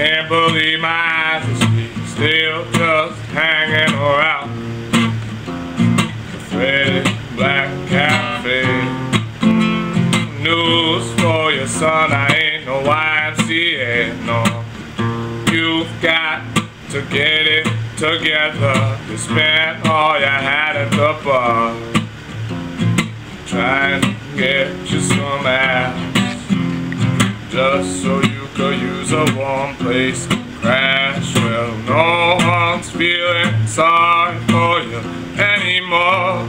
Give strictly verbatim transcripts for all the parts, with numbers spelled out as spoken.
can't believe my eyes, she's still just hanging around the Freddy Black Cafe. News for your son, I ain't no Y M C A, no. You've got to get it together. You spent all you had at the bar trying to get you some ass, just so you could use a warm place to crash. Well, no one's feeling sorry for you anymore.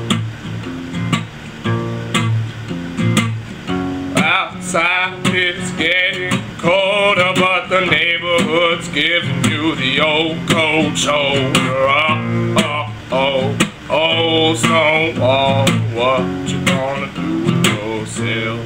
Outside it's getting colder, but the neighborhood's giving you the old cold shoulder. Oh, oh, oh, oh, Stonewall, what you gonna do with yourself?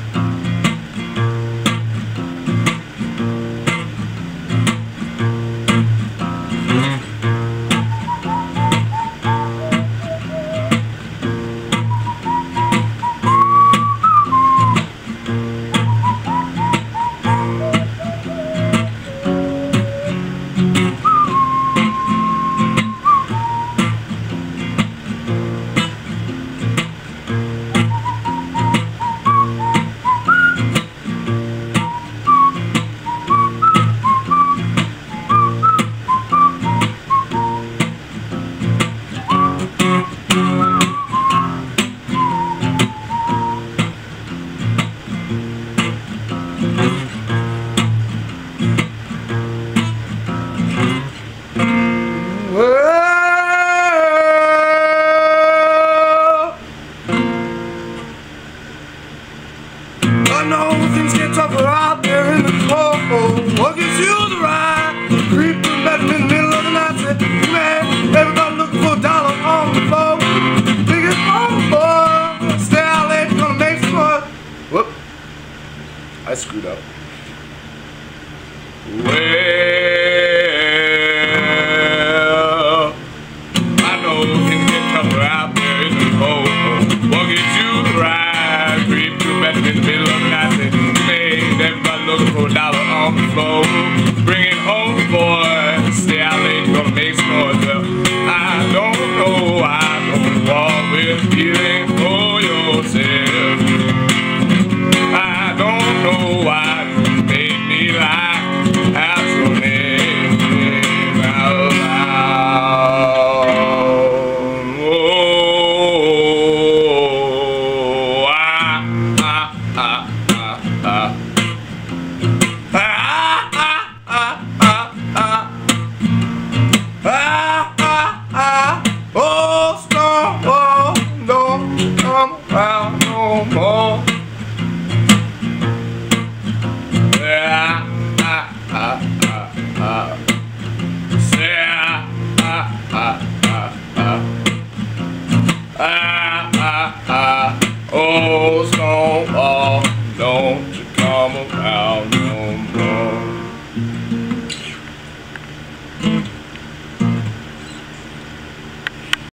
I know things get tougher out there in the cold. What gives you the right to creep through bedroom in the middle of the night? Say, man, everybody looking for a dollar on the floor. Biggest phone boy, stay out late, gonna make some more. Whoop, I screwed up. Well, I know things get tougher out there in the cold. What gives you the right to creep through bedroom in the middle of the night? Say, man, everybody looking for a dollar on the floor. Bring it home, boy. Stay out late, gonna make some noise. Well, I don't know, I don't walk with feeling for yourself. I don't know why you made me lie. Have your name out loud. Oh, ah, ah, ah, ah, ah. Oh, Stonewall, don't come around no more. Yeah, ah, ah, ah, ah. Say, ah, ah, ah, ah, ah. Ah, ah, ah. Oh,